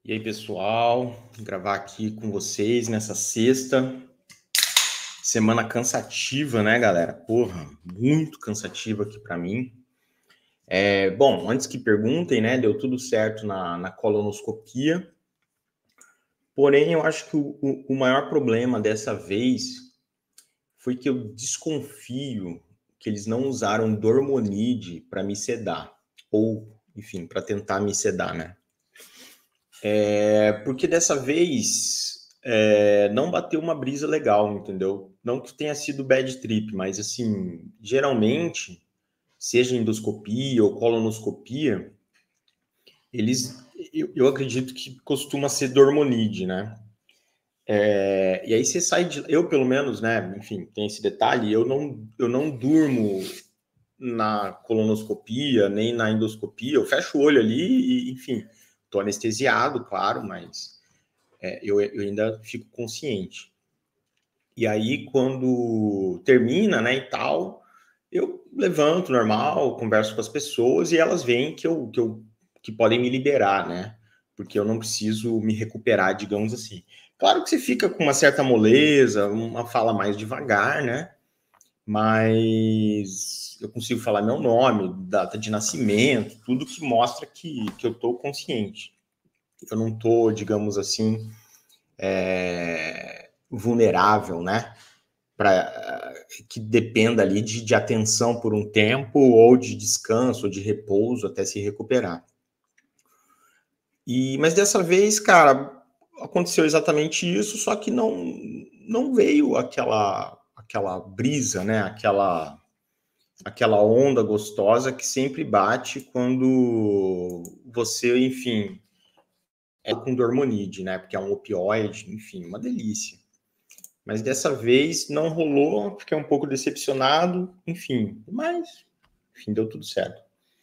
E aí, pessoal, vou gravar aqui com vocês nessa sexta. Semana cansativa, né, galera? Porra, muito cansativa aqui para mim. Bom, antes que perguntem, né, deu tudo certo na colonoscopia. Porém, eu acho que o maior problema dessa vez foi que eu desconfio que eles não usaram dormonide para me sedar. Ou, enfim, para tentar me sedar, né? Porque dessa vez não bateu uma brisa legal, entendeu? Não que tenha sido bad trip, mas assim, geralmente, seja endoscopia ou colonoscopia, eu acredito que costuma ser dormonide, né? E aí você sai de... Eu, pelo menos, né? Enfim, tem esse detalhe, eu não durmo na colonoscopia, nem na endoscopia, eu fecho o olho ali e, enfim, tô anestesiado, claro, mas... eu ainda fico consciente. E aí, quando termina, né, e tal, eu levanto normal, converso com as pessoas e elas veem que podem me liberar, né? Porque eu não preciso me recuperar, digamos assim. Claro que você fica com uma certa moleza, uma fala mais devagar, né? Mas eu consigo falar meu nome, data de nascimento, tudo que mostra que eu estou consciente. Eu não estou, digamos assim, vulnerável, né? Para que dependa ali de atenção por um tempo, ou de descanso, ou de repouso até se recuperar. Mas dessa vez, cara, aconteceu exatamente isso, só que não veio aquela brisa, né? Aquela onda gostosa que sempre bate quando você, enfim, com dormonide, né? Porque é um opioide, enfim, uma delícia. Mas dessa vez não rolou, fiquei um pouco decepcionado, enfim. Mas, enfim, deu tudo certo.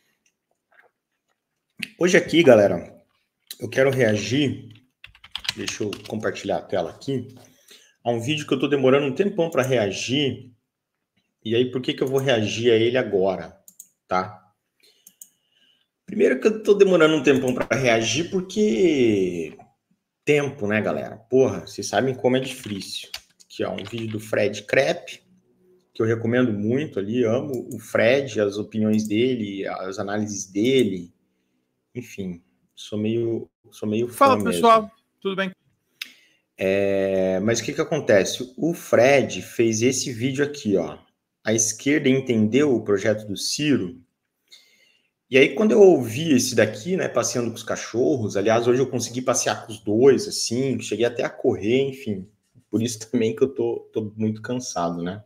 Hoje aqui, galera, eu quero reagir, deixa eu compartilhar a tela aqui, a um vídeo que eu tô demorando um tempão para reagir. E aí, por que eu vou reagir a ele agora, tá? Primeiro que eu tô demorando um tempão para reagir porque... tempo, né, galera? Porra, vocês sabem como é difícil. Aqui, ó, um vídeo do Fred Krepp, que eu recomendo muito ali, amo o Fred, as opiniões dele, as análises dele, enfim, sou meio fã Fala, pessoal, mesmo. tudo bem? Mas o que acontece? O Fred fez esse vídeo aqui, ó. A esquerda entendeu o projeto do Ciro. E aí, quando eu ouvi esse daqui, né, passeando com os cachorros, aliás, hoje eu consegui passear com os dois, assim, cheguei até a correr, enfim. Por isso também que eu tô muito cansado, né?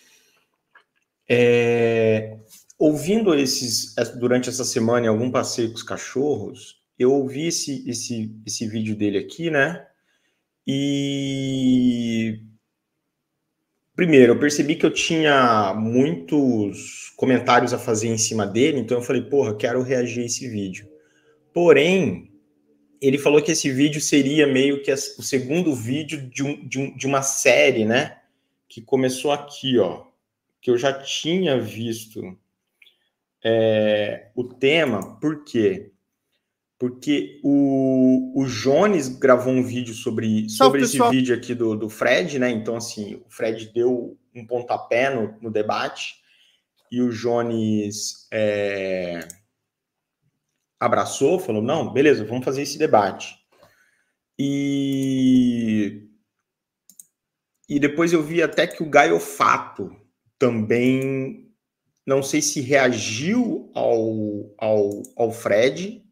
Ouvindo durante essa semana em algum passeio com os cachorros, eu ouvi esse vídeo dele aqui, né? E primeiro, eu percebi que eu tinha muitos comentários a fazer em cima dele, então eu falei, porra, quero reagir a esse vídeo. Porém, ele falou que esse vídeo seria meio que o segundo vídeo de uma série, né? Que começou aqui, ó. Que eu já tinha visto o tema, por quê? Porque o Jones gravou um vídeo sobre esse vídeo aqui do Fred, né? Então, assim, o Fred deu um pontapé no debate e o Jones abraçou, falou, não, beleza, vamos fazer esse debate. E depois eu vi até que o Gaio Fato também, não sei se reagiu ao Fred,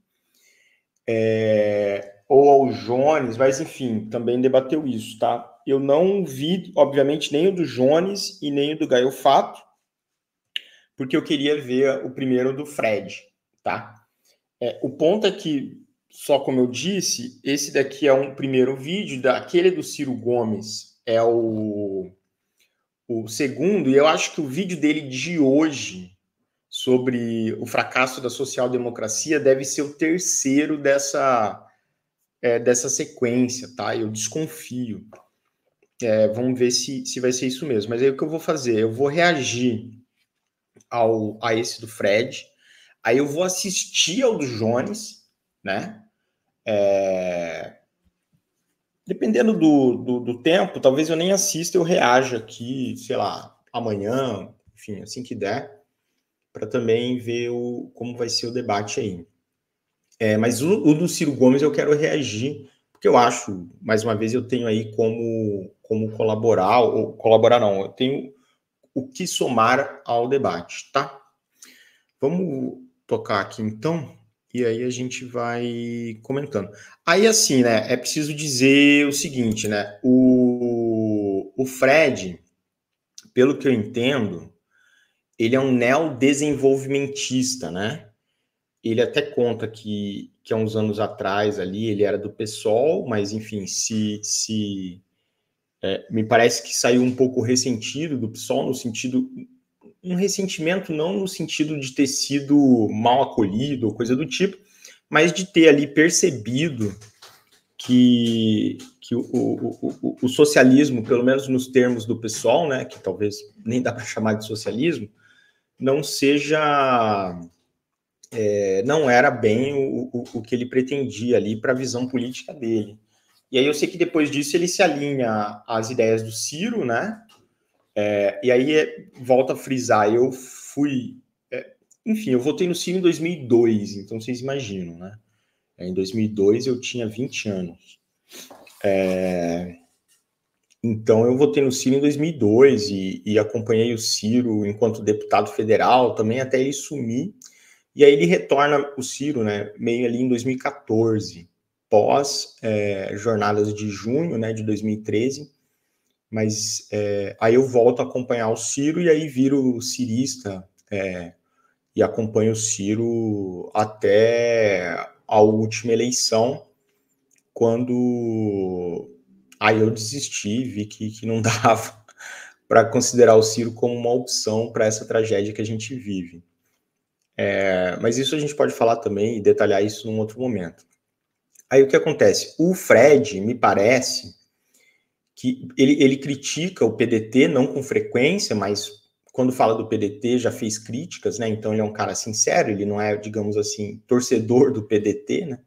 ou ao Jones, mas enfim, também debateu isso, tá? Eu não vi, obviamente, nem o do Jones e nem o do Gaio Fato, porque eu queria ver o primeiro do Fred, tá? O ponto é que, só como eu disse, esse daqui é um primeiro vídeo, daquele do Ciro Gomes é o segundo, e eu acho que o vídeo dele de hoje, sobre o fracasso da social-democracia, deve ser o terceiro dessa sequência, tá? Eu desconfio. Vamos ver se vai ser isso mesmo. Mas aí o que eu vou fazer? Eu vou reagir a esse do Fred, aí eu vou assistir ao do Jones, né? Dependendo do tempo, talvez eu nem assista, eu reaja aqui, sei lá, amanhã, enfim, assim que der, para também ver como vai ser o debate aí. Mas o do Ciro Gomes eu quero reagir, porque eu acho, mais uma vez, eu tenho aí como colaborar, ou colaborar não, eu tenho o que somar ao debate, tá? Vamos tocar aqui então, e aí a gente vai comentando. Aí assim, né, é preciso dizer o seguinte, né, o Fred, pelo que eu entendo, ele é um neodesenvolvimentista, né? Ele até conta que há uns anos atrás ali ele era do PSOL, mas enfim, me parece que saiu um pouco ressentido do PSOL, no sentido, um ressentimento não no sentido de ter sido mal acolhido ou coisa do tipo, mas de ter ali percebido que o socialismo, pelo menos nos termos do PSOL, né, que talvez nem dá para chamar de socialismo, não seja... não era bem o que ele pretendia ali para a visão política dele. E aí eu sei que depois disso ele se alinha às ideias do Ciro, né? E aí volta a frisar, eu fui... enfim, eu votei no Ciro em 2002, então vocês imaginam, né? Em 2002 eu tinha 20 anos. Então eu votei no Ciro em 2002 e acompanhei o Ciro enquanto deputado federal, também até ele sumir. E aí ele retorna o Ciro, né, meio ali em 2014, pós jornadas de junho, né, de 2013, mas aí eu volto a acompanhar o Ciro e aí viro cirista e acompanho o Ciro até a última eleição, quando aí eu desisti, vi que não dava para considerar o Ciro como uma opção para essa tragédia que a gente vive. Mas isso a gente pode falar também e detalhar isso num outro momento. Aí o que acontece? O Fred, me parece que ele critica o PDT, não com frequência, mas quando fala do PDT já fez críticas, né? Então ele é um cara sincero, ele não é, digamos assim, torcedor do PDT, né?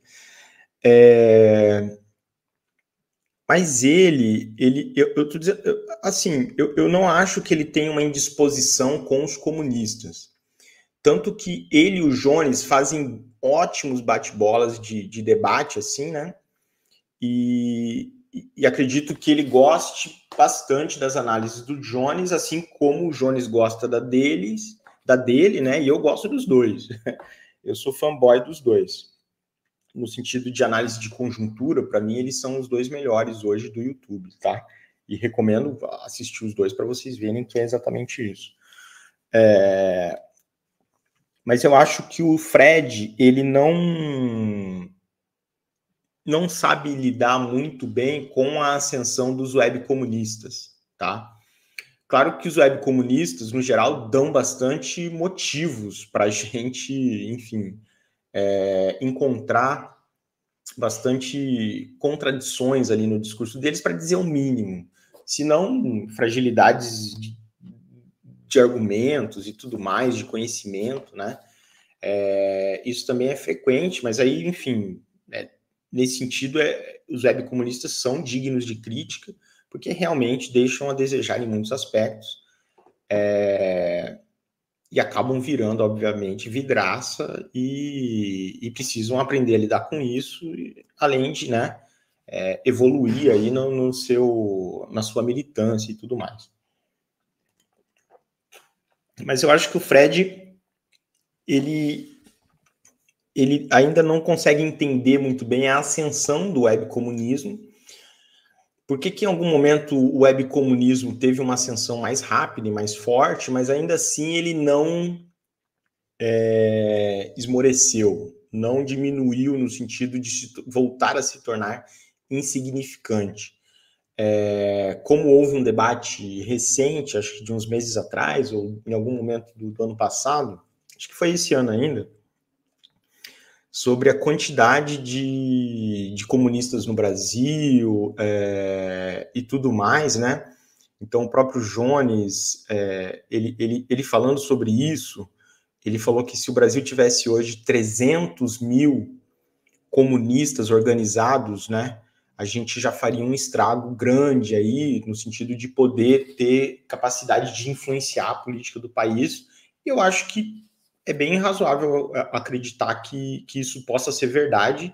Mas eu tô dizendo, assim, eu não acho que ele tem uma indisposição com os comunistas. Tanto que ele e o Jones fazem ótimos bate-bolas de debate, assim, né? E acredito que ele goste bastante das análises do Jones, assim como o Jones gosta da dele, né? E eu gosto dos dois. Eu sou fanboy dos dois. No sentido de análise de conjuntura, para mim, eles são os dois melhores hoje do YouTube, tá? E recomendo assistir os dois para vocês verem que é exatamente isso. Mas eu acho que o Fred, ele não sabe lidar muito bem com a ascensão dos webcomunistas, tá? Claro que os webcomunistas, no geral, dão bastante motivos para a gente, enfim, encontrar bastante contradições ali no discurso deles, para dizer o mínimo, se não fragilidades de argumentos e tudo mais, de conhecimento, né? Isso também é frequente, mas aí, enfim, nesse sentido, os webcomunistas são dignos de crítica, porque realmente deixam a desejar em muitos aspectos, e acabam virando, obviamente, vidraça e precisam aprender a lidar com isso, além de, né, evoluir aí na sua militância e tudo mais. Mas eu acho que o Fred, ele ainda não consegue entender muito bem a ascensão do webcomunismo. Por que em algum momento o webcomunismo teve uma ascensão mais rápida e mais forte, mas ainda assim ele não esmoreceu, não diminuiu no sentido de voltar a se tornar insignificante. Como houve um debate recente, acho que de uns meses atrás, ou em algum momento do ano passado, acho que foi esse ano ainda, sobre a quantidade de comunistas no Brasil e tudo mais, né? Então, o próprio Jones, ele falando sobre isso, ele falou que se o Brasil tivesse hoje 300 mil comunistas organizados, né, a gente já faria um estrago grande aí, no sentido de poder ter capacidade de influenciar a política do país. E eu acho que é bem razoável acreditar que isso possa ser verdade,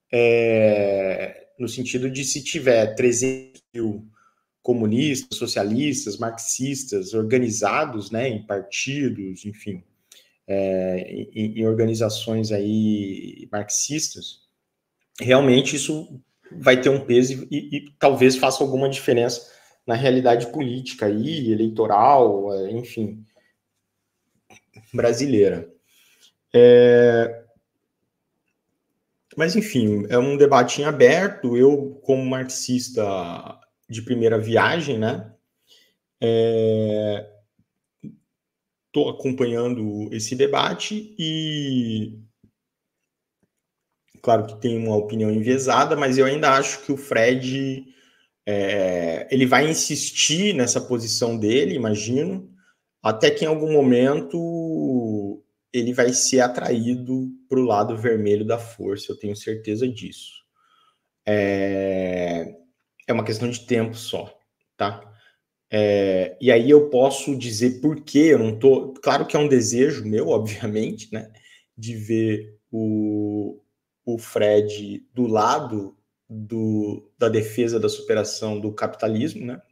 no sentido de se tiver 300 mil comunistas, socialistas, marxistas organizados, né, em partidos, enfim, em organizações aí marxistas, realmente isso vai ter um peso e talvez faça alguma diferença na realidade política aí, eleitoral, enfim, brasileira. Mas, enfim, é um debate em aberto. Eu, como marxista de primeira viagem, né, estou acompanhando esse debate e, claro que tem uma opinião enviesada, mas eu ainda acho que o Fred, ele vai insistir nessa posição dele, imagino, até que em algum momento ele vai ser atraído para o lado vermelho da força, eu tenho certeza disso. É uma questão de tempo só, tá? E aí eu posso dizer por que eu não tô... Claro que é um desejo meu, obviamente, né? De ver o Fred do lado da defesa da superação do capitalismo, né?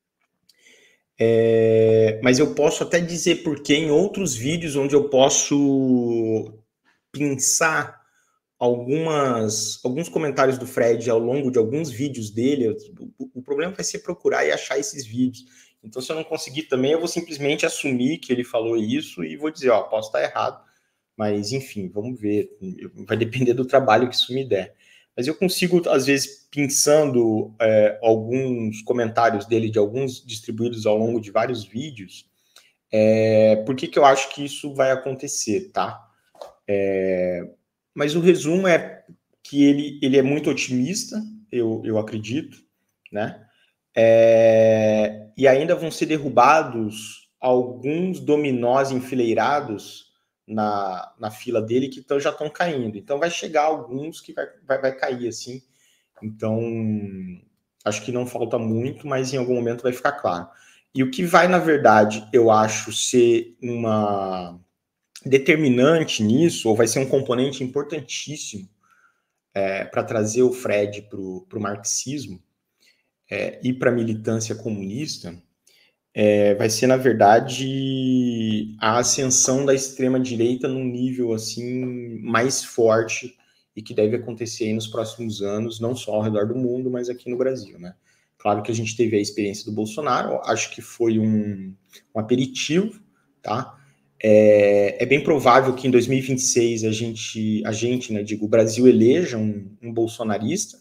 Mas eu posso até dizer por que em outros vídeos onde eu posso pensar alguns comentários do Fred ao longo de alguns vídeos dele. O problema vai ser procurar e achar esses vídeos. Então, se eu não conseguir também, eu vou simplesmente assumir que ele falou isso e vou dizer, ó, posso estar errado. Mas, enfim, vamos ver. Vai depender do trabalho que isso me der. Mas eu consigo, às vezes, pensando alguns comentários dele, de alguns distribuídos ao longo de vários vídeos, por que eu acho que isso vai acontecer, tá? Mas o resumo é que ele é muito otimista, eu acredito, né? E ainda vão ser derrubados alguns dominós enfileirados na fila dele que já estão caindo. Então vai chegar alguns que vai cair assim. Então acho que não falta muito, mas em algum momento vai ficar claro. E o que vai, na verdade, eu acho ser uma determinante nisso, ou vai ser um componente importantíssimo para trazer o Fred para o marxismo e para a militância comunista, vai ser, na verdade, a ascensão da extrema-direita num nível assim mais forte e que deve acontecer aí nos próximos anos, não só ao redor do mundo, mas aqui no Brasil, né? Claro que a gente teve a experiência do Bolsonaro, acho que foi um aperitivo, tá? É bem provável que em 2026 a gente, né, digo, o Brasil eleja um bolsonarista,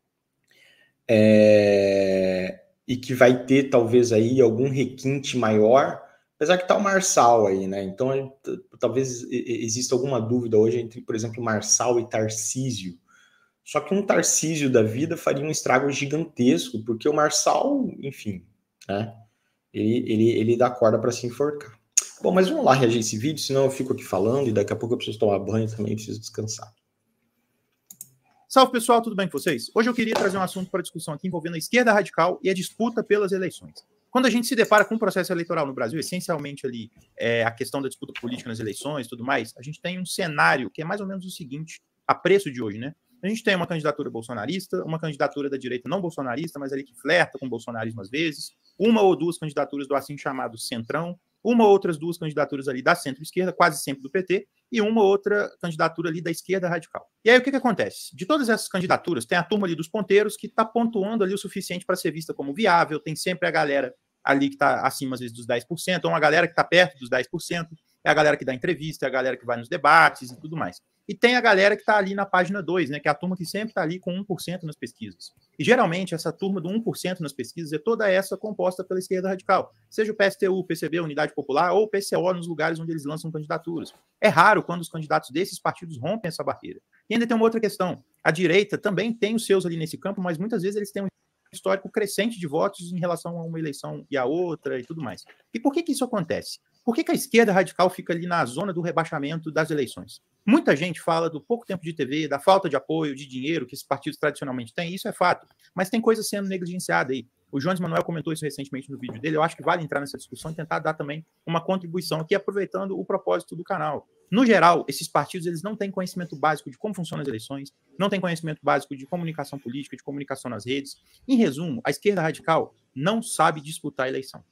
e que vai ter talvez aí algum requinte maior, apesar que tá o Marçal aí, né? Então talvez exista alguma dúvida hoje entre, por exemplo, Marçal e Tarcísio. Só que um Tarcísio da vida faria um estrago gigantesco, porque o Marçal, enfim, né? Ele dá corda para se enforcar. Bom, mas vamos lá reagir esse vídeo, senão eu fico aqui falando e daqui a pouco eu preciso tomar banho também, preciso descansar. Salve, pessoal, tudo bem com vocês? Hoje eu queria trazer um assunto para discussão aqui envolvendo a esquerda radical e a disputa pelas eleições. Quando a gente se depara com um processo eleitoral no Brasil, essencialmente ali a questão da disputa política nas eleições e tudo mais, a gente tem um cenário que é mais ou menos o seguinte, a preço de hoje, né? A gente tem uma candidatura bolsonarista, uma candidatura da direita não bolsonarista, mas ali que flerta com o bolsonarismo às vezes, uma ou duas candidaturas do assim chamado centrão, uma ou outras duas candidaturas ali da centro-esquerda, quase sempre do PT, e uma outra candidatura ali da esquerda radical. E aí o que acontece? De todas essas candidaturas, tem a turma ali dos ponteiros que está pontuando ali o suficiente para ser vista como viável, tem sempre a galera ali que está acima, às vezes, dos 10%, ou uma galera que está perto dos 10%, é a galera que dá entrevista, é a galera que vai nos debates e tudo mais. E tem a galera que está ali na página 2, né, que é a turma que sempre está ali com 1% nas pesquisas. E geralmente essa turma do 1% nas pesquisas é toda essa composta pela esquerda radical, seja o PSTU, o PCB, Unidade Popular, ou o PCO nos lugares onde eles lançam candidaturas. É raro quando os candidatos desses partidos rompem essa barreira. E ainda tem uma outra questão. A direita também tem os seus ali nesse campo, mas muitas vezes eles têm um histórico crescente de votos em relação a uma eleição e a outra e tudo mais. E por que isso acontece? Por que a esquerda radical fica ali na zona do rebaixamento das eleições? Muita gente fala do pouco tempo de TV, da falta de apoio, de dinheiro que esses partidos tradicionalmente têm, isso é fato. Mas tem coisa sendo negligenciada aí. O Jones Manuel comentou isso recentemente no vídeo dele. Eu acho que vale entrar nessa discussão e tentar dar também uma contribuição aqui, aproveitando o propósito do canal. No geral, esses partidos eles não têm conhecimento básico de como funcionam as eleições, não têm conhecimento básico de comunicação política, de comunicação nas redes. Em resumo, a esquerda radical não sabe disputar a eleição.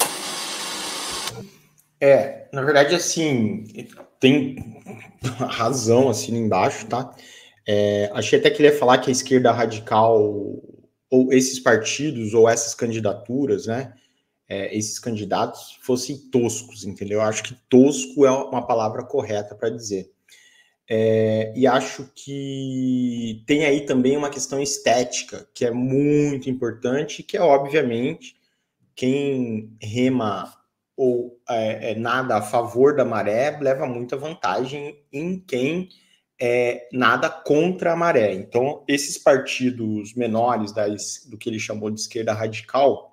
Na verdade, assim, tem razão assim embaixo, tá? Achei até que ele ia falar que a esquerda radical, ou esses partidos, ou essas candidaturas, né? Esses candidatos fossem toscos, entendeu? Eu acho que tosco é uma palavra correta para dizer. E acho que tem aí também uma questão estética, que é muito importante, que é, obviamente, quem rema ou nada a favor da maré leva muita vantagem em quem nada contra a maré. Então, esses partidos menores do que ele chamou de esquerda radical,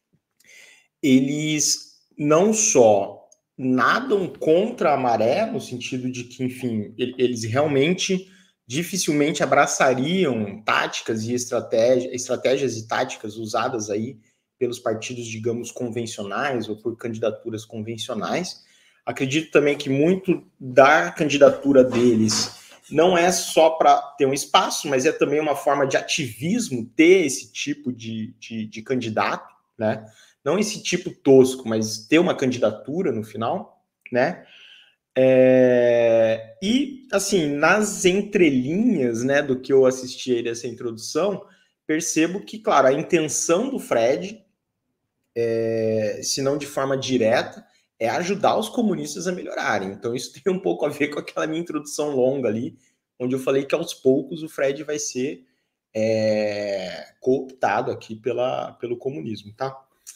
eles não só nadam contra a maré, no sentido de que, enfim, eles realmente dificilmente abraçariam táticas e estratégias e táticas usadas aí pelos partidos, digamos, convencionais ou por candidaturas convencionais. Acredito também que muito da candidatura deles não é só para ter um espaço, mas é também uma forma de ativismo ter esse tipo de candidato, né? Não esse tipo tosco, mas ter uma candidatura no final, né? E, assim, nas entrelinhas, né, do que eu assisti aí dessa introdução, percebo que, claro, a intenção do Fred, se não de forma direta, é ajudar os comunistas a melhorarem. Então, isso tem um pouco a ver com aquela minha introdução longa ali, onde eu falei que aos poucos o Fred vai ser cooptado aqui pelo comunismo, tá?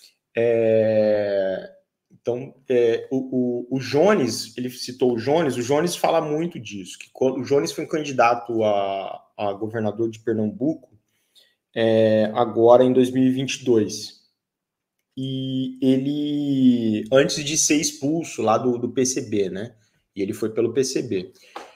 Então, o Jones, ele citou o Jones fala muito disso, que o Jones foi um candidato a governador de Pernambuco agora em 2022. E ele, antes de ser expulso lá do PCB, né? E ele foi pelo PCB.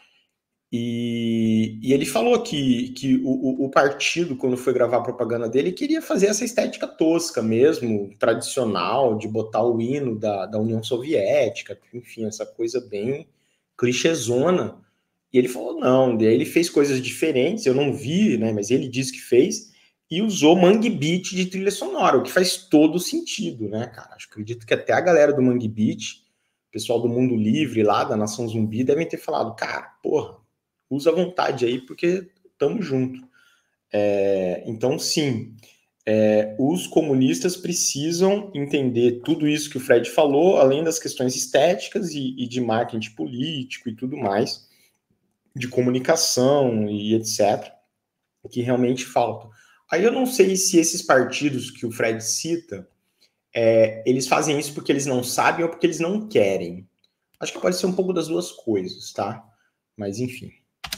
E ele falou que o partido, quando foi gravar a propaganda dele, queria fazer essa estética tosca mesmo, tradicional, de botar o hino da União Soviética, enfim, essa coisa bem clichêzona. E ele falou não, daí ele fez coisas diferentes, eu não vi, né, mas ele disse que fez, e usou Mangue Beat de trilha sonora, o que faz todo sentido, né, cara? Acredito que até a galera do Mangue Beat, o pessoal do Mundo Livre lá, da Nação Zumbi, devem ter falado, cara, porra, usa à vontade aí, porque estamos juntos. Então, sim, os comunistas precisam entender tudo isso que o Fred falou, além das questões estéticas e de marketing político e tudo mais, de comunicação e etc., que realmente faltam. Aí eu não sei se esses partidos que o Fred cita, eles fazem isso porque eles não sabem ou porque eles não querem. Acho que pode ser um pouco das duas coisas, tá? Mas, enfim.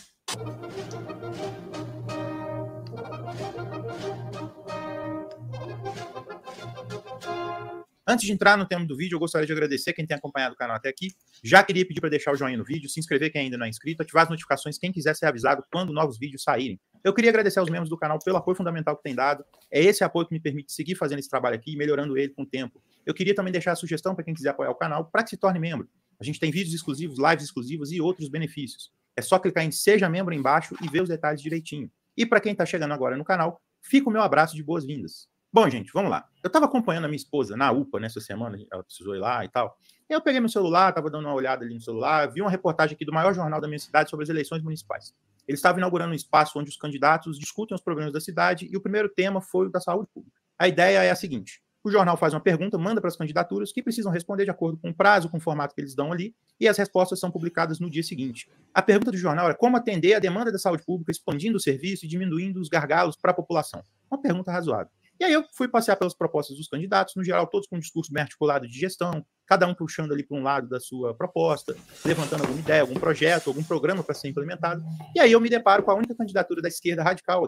Antes de entrar no tema do vídeo, eu gostaria de agradecer quem tem acompanhado o canal até aqui. Já queria pedir para deixar o joinha no vídeo, se inscrever quem ainda não é inscrito, ativar as notificações quem quiser ser avisado quando novos vídeos saírem. Eu queria agradecer aos membros do canal pelo apoio fundamental que tem dado. É esse apoio que me permite seguir fazendo esse trabalho aqui e melhorando ele com o tempo. Eu queria também deixar a sugestão para quem quiser apoiar o canal, para que se torne membro. A gente tem vídeos exclusivos, lives exclusivas e outros benefícios. É só clicar em Seja Membro embaixo e ver os detalhes direitinho. E para quem está chegando agora no canal, fica o meu abraço de boas-vindas. Bom, gente, vamos lá. Eu estava acompanhando a minha esposa na UPA nessa semana, ela precisou ir lá e tal. E eu peguei meu celular, estava dando uma olhada ali no celular, vi uma reportagem aqui do maior jornal da minha cidade sobre as eleições municipais. Eles estavam inaugurando um espaço onde os candidatos discutem os problemas da cidade e o primeiro tema foi o da saúde pública. A ideia é a seguinte: o jornal faz uma pergunta, manda para as candidaturas que precisam responder de acordo com o prazo, com o formato que eles dão ali, e as respostas são publicadas no dia seguinte. A pergunta do jornal é como atender a demanda da saúde pública, expandindo o serviço e diminuindo os gargalos para a população. Uma pergunta razoável. E aí eu fui passear pelas propostas dos candidatos, no geral todos com um discurso bem articulado de gestão, cada um puxando ali para um lado da sua proposta, levantando alguma ideia, algum projeto, algum programa para ser implementado. E aí eu me deparo com a única candidatura da esquerda radical aqui,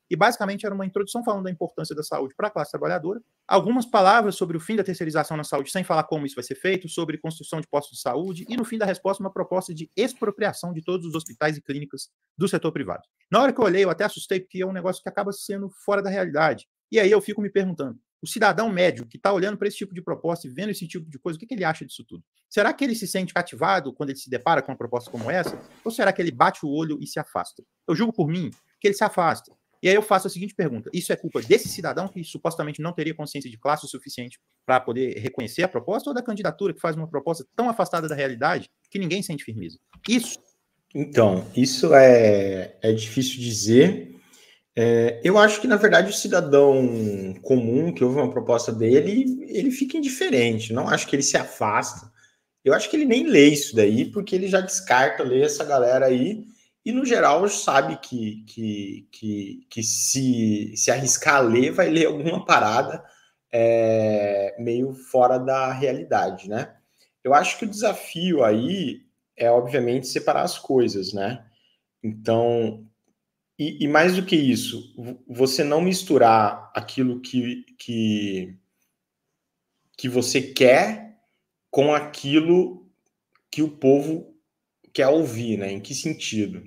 e basicamente era uma introdução falando da importância da saúde para a classe trabalhadora, algumas palavras sobre o fim da terceirização na saúde, sem falar como isso vai ser feito, sobre construção de postos de saúde, e no fim da resposta uma proposta de expropriação de todos os hospitais e clínicas do setor privado. Na hora que eu olhei, eu até assustei, porque é um negócio que acaba sendo fora da realidade. E aí eu fico me perguntando, o cidadão médio que está olhando para esse tipo de proposta e vendo esse tipo de coisa, o que ele acha disso tudo? Será que ele se sente cativado quando ele se depara com uma proposta como essa? Ou será que ele bate o olho e se afasta? Eu julgo por mim que ele se afasta. E aí eu faço a seguinte pergunta: isso é culpa desse cidadão que supostamente não teria consciência de classe o suficiente para poder reconhecer a proposta, ou da candidatura que faz uma proposta tão afastada da realidade que ninguém sente firmeza? Então, isso é difícil dizer. Eu acho que, na verdade, o cidadão comum que ouve uma proposta dele, ele fica indiferente. Não acho que ele se afasta. Eu acho que ele nem lê isso daí, porque ele já descarta ler essa galera aí. E, no geral, sabe que se arriscar a ler, vai ler alguma parada meio fora da realidade, né? Eu acho que o desafio aí é, obviamente, separar as coisas, né? Então, e mais do que isso, você não misturar aquilo que você quer com aquilo que o povo quer ouvir, né? Em que sentido?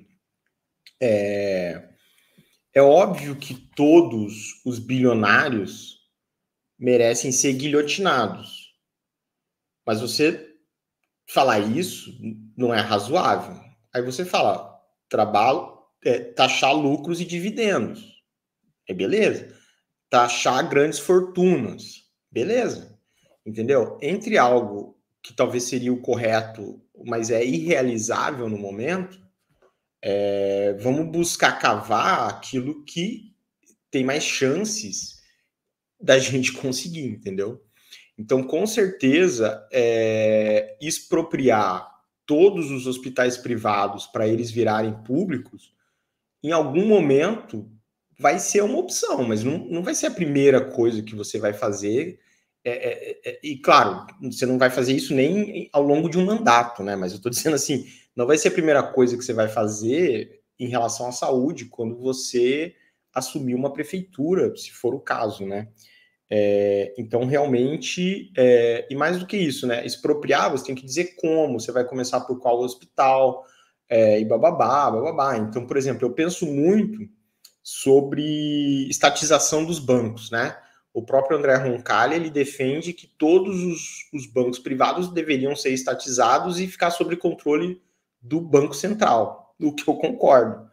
É óbvio que todos os bilionários merecem ser guilhotinados, mas você falar isso não é razoável. Aí você fala, trabalho, taxar lucros e dividendos, beleza. Taxar grandes fortunas, beleza. Entendeu? Entre algo que talvez seria o correto, mas é irrealizável no momento, vamos buscar cavar aquilo que tem mais chances da gente conseguir, entendeu? Então, com certeza, expropriar todos os hospitais privados para eles virarem públicos, em algum momento vai ser uma opção, mas não vai ser a primeira coisa que você vai fazer. E, claro, você não vai fazer isso nem ao longo de um mandato, né? Mas eu estou dizendo assim, não vai ser a primeira coisa que você vai fazer em relação à saúde quando você assumir uma prefeitura, se for o caso, né? Então, realmente, e mais do que isso, né? Expropriar, você tem que dizer como, você vai começar por qual hospital, e bababá, bababá. Então, por exemplo, eu penso muito sobre estatização dos bancos, né? O próprio André Roncalli, ele defende que todos os bancos privados deveriam ser estatizados e ficar sob controle do Banco Central, o que eu concordo.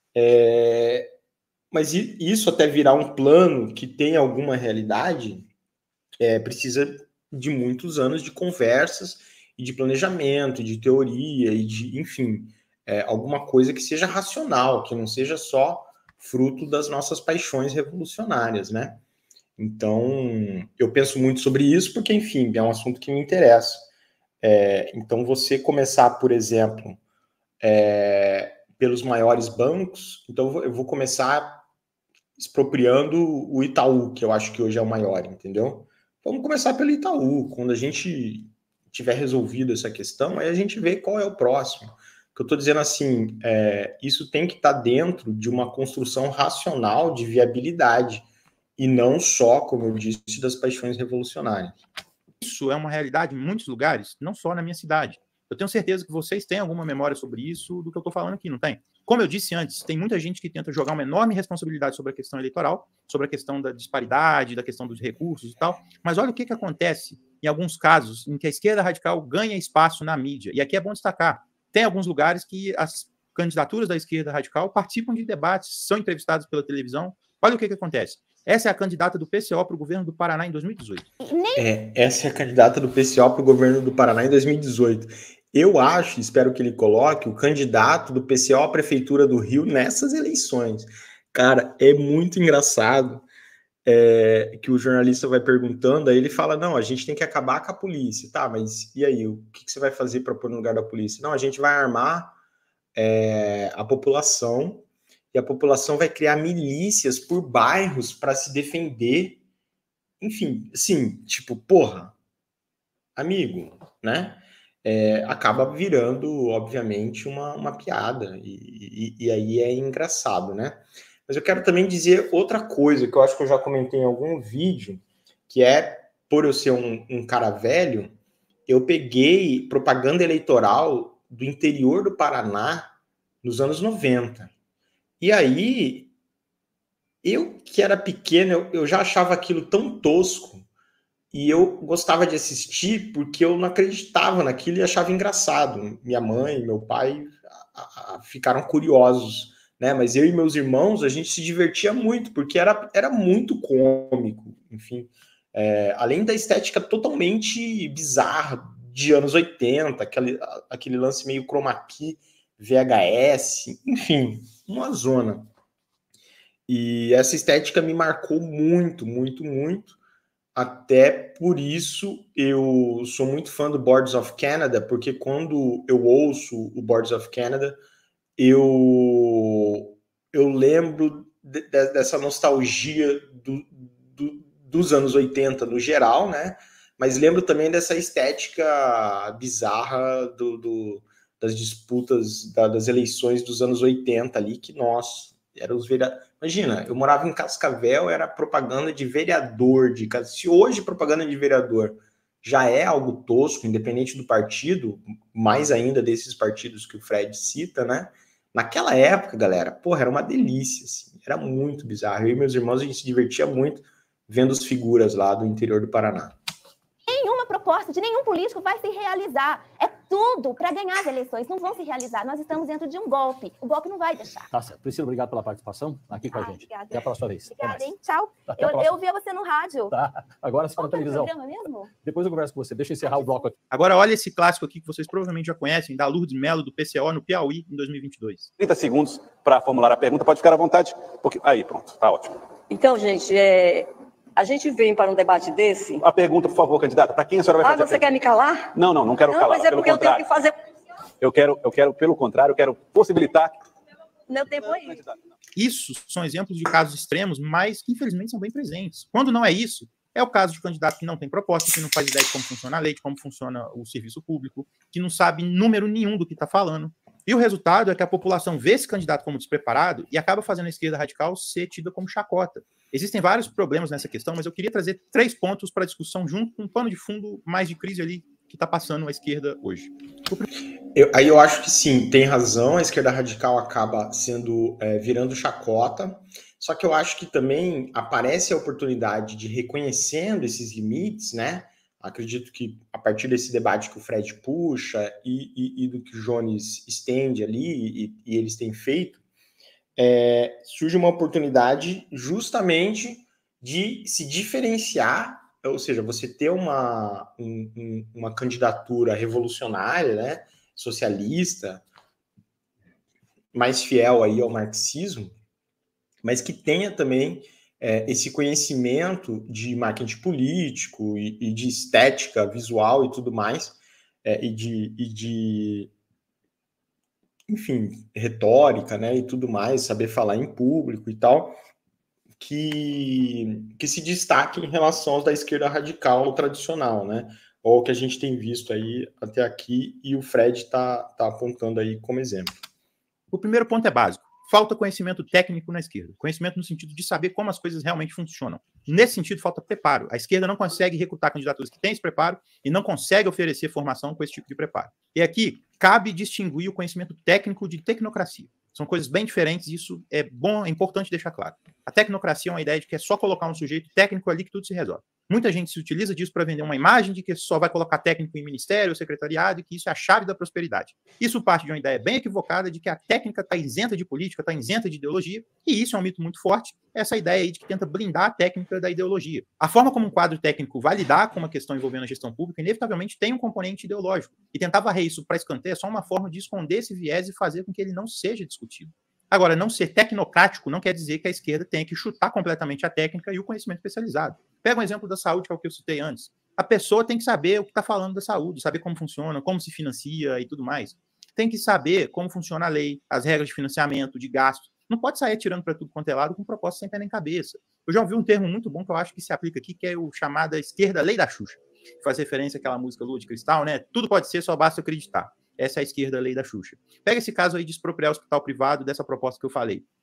Mas isso até virar um plano que tem alguma realidade, precisa de muitos anos de conversas e de planejamento, de teoria e de, enfim, alguma coisa que seja racional, que não seja só fruto das nossas paixões revolucionárias, né? Então, eu penso muito sobre isso porque, enfim, é um assunto que me interessa. Então, você começar, por exemplo, pelos maiores bancos, então eu vou começar expropriando o Itaú, que eu acho que hoje é o maior, entendeu? Vamos começar pelo Itaú. Quando a gente tiver resolvido essa questão, aí a gente vê qual é o próximo. O que eu estou dizendo assim, isso tem que estar dentro de uma construção racional de viabilidade e não só, como eu disse, das paixões revolucionárias. Isso é uma realidade em muitos lugares, não só na minha cidade. Eu tenho certeza que vocês têm alguma memória sobre isso do que eu estou falando aqui, não tem? Como eu disse antes, tem muita gente que tenta jogar uma enorme responsabilidade sobre a questão eleitoral, sobre a questão da disparidade, da questão dos recursos e tal, mas olha o que acontece em alguns casos em que a esquerda radical ganha espaço na mídia. E aqui é bom destacar, tem alguns lugares que as candidaturas da esquerda radical participam de debates, são entrevistadas pela televisão. Olha o que acontece. Essa é a candidata do PCO para o governo do Paraná em 2018. Essa é a candidata do PCO para o governo do Paraná em 2018. Eu acho, espero que ele coloque, o candidato do PCO à Prefeitura do Rio nessas eleições. Cara, é muito engraçado que o jornalista vai perguntando, aí ele fala, não, a gente tem que acabar com a polícia. Tá, mas e aí, o que você vai fazer para pôr no lugar da polícia? Não, a gente vai armar a população, e a população vai criar milícias por bairros para se defender. Enfim, assim, tipo, porra, amigo, né? Acaba virando, obviamente, uma piada, e aí é engraçado, né? Mas eu quero também dizer outra coisa, que eu acho que eu já comentei em algum vídeo, que é, por eu ser um cara velho, eu peguei propaganda eleitoral do interior do Paraná nos anos 90. E aí, eu que era pequeno, eu já achava aquilo tão tosco, e eu gostava de assistir porque eu não acreditava naquilo e achava engraçado. Minha mãe e meu pai ficaram curiosos, né? Mas eu e meus irmãos, a gente se divertia muito, porque era muito cômico, enfim. Além da estética totalmente bizarra de anos 80, aquele lance meio chroma key, VHS, enfim, uma zona. E essa estética me marcou muito, muito, muito. Até por isso eu sou muito fã do Boards of Canada, porque quando eu ouço o Boards of Canada, eu lembro dessa nostalgia dos anos 80 no geral, né? Mas lembro também dessa estética bizarra das disputas, das eleições dos anos 80 ali, que nós, eram os vereadores. Imagina, eu morava em Cascavel, era propaganda de vereador. Se hoje propaganda de vereador já é algo tosco, independente do partido, mais ainda desses partidos que o Fred cita, né? Naquela época, galera, porra, era uma delícia, assim, era muito bizarro. Eu e meus irmãos, a gente se divertia muito vendo as figuras lá do interior do Paraná. Nenhuma proposta de nenhum político vai se realizar. É tudo para ganhar as eleições. Não vão se realizar. Nós estamos dentro de um golpe. O golpe não vai deixar. Tá certo. Priscila, obrigado pela participação aqui com a gente. Obrigada. Até a próxima vez. Obrigada, hein? Tchau. Eu via você no rádio. Tá. Agora você fala na televisão. Programa mesmo? Depois eu converso com você. Deixa eu encerrar o bloco aqui. Agora, olha esse clássico aqui que vocês provavelmente já conhecem, da Lourdes Mello, do PCO, no Piauí, em 2022. 30 segundos para formular a pergunta. Pode ficar à vontade. Aí, pronto. Tá ótimo. Então, gente, a gente vem para um debate desse... A pergunta, por favor, candidata. Para quem a senhora vai fazer? Você quer me calar? Não quero calar. Mas é porque eu tenho que fazer... Eu quero, pelo contrário, eu quero possibilitar... Meu tempo aí. Isso são exemplos de casos extremos, mas que infelizmente são bem presentes. Quando não é isso, é o caso de candidato que não tem proposta, que não faz ideia de como funciona a lei, de como funciona o serviço público, que não sabe número nenhum do que está falando. E o resultado é que a população vê esse candidato como despreparado e acaba fazendo a esquerda radical ser tida como chacota. Existem vários problemas nessa questão, mas eu queria trazer 3 pontos para a discussão junto com um pano de fundo mais de crise ali que está passando a esquerda hoje. Aí eu acho que sim, tem razão, a esquerda radical acaba virando chacota, só que eu acho que também aparece a oportunidade de, reconhecendo esses limites, né? Acredito que a partir desse debate que o Fred puxa e do que o Jones estende ali, e eles têm feito, surge uma oportunidade justamente de se diferenciar, ou seja, você ter uma candidatura revolucionária, né, socialista, mais fiel aí ao marxismo, mas que tenha também esse conhecimento de marketing político e de estética visual e tudo mais, enfim, retórica, né, e tudo mais, saber falar em público e tal, que se destaque em relação aos da esquerda radical tradicional, né, ou que a gente tem visto aí até aqui, e o Fred está apontando aí como exemplo. O primeiro ponto é básico. Falta conhecimento técnico na esquerda. Conhecimento no sentido de saber como as coisas realmente funcionam. Nesse sentido, falta preparo. A esquerda não consegue recrutar candidaturas que têm esse preparo e não consegue oferecer formação com esse tipo de preparo. E aqui, cabe distinguir o conhecimento técnico de tecnocracia. São coisas bem diferentes e isso é bom, é importante deixar claro. A tecnocracia é uma ideia de que é só colocar um sujeito técnico ali que tudo se resolve. Muita gente se utiliza disso para vender uma imagem de que só vai colocar técnico em ministério, secretariado, e que isso é a chave da prosperidade. Isso parte de uma ideia bem equivocada de que a técnica está isenta de política, está isenta de ideologia, e isso é um mito muito forte, essa ideia aí de que tenta blindar a técnica da ideologia. A forma como um quadro técnico vai lidar com uma questão envolvendo a gestão pública, inevitavelmente tem um componente ideológico, e tentar varrer isso para escanteio é só uma forma de esconder esse viés e fazer com que ele não seja discutido. Agora, não ser tecnocrático não quer dizer que a esquerda tenha que chutar completamente a técnica e o conhecimento especializado. Pega um exemplo da saúde, que é o que eu citei antes. A pessoa tem que saber o que está falando da saúde, saber como funciona, como se financia e tudo mais. Tem que saber como funciona a lei, as regras de financiamento, de gastos. Não pode sair tirando para tudo quanto é lado com proposta sem pé nem cabeça. Eu já ouvi um termo muito bom que eu acho que se aplica aqui, que é o chamada esquerda lei da Xuxa, que faz referência àquela música Lua de Cristal, né? Tudo pode ser, só basta acreditar. Essa é a esquerda lei da Xuxa. Pega esse caso aí de expropriar o hospital privado dessa proposta que eu falei.